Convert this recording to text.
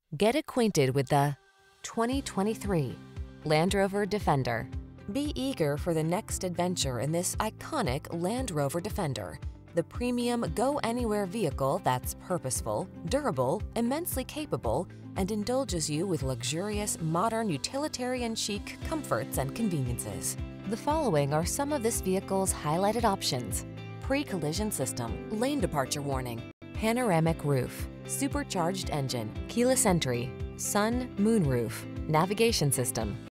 Get acquainted with the 2023 Land Rover Defender. Be eager for the next adventure in this iconic Land Rover Defender, the premium go-anywhere vehicle that's purposeful, durable, immensely capable, and indulges you with luxurious, modern, utilitarian chic comforts and conveniences. The following are some of this vehicle's highlighted options: pre-collision system, lane departure warning, panoramic roof, supercharged engine, keyless entry, sun, moonroof, navigation system,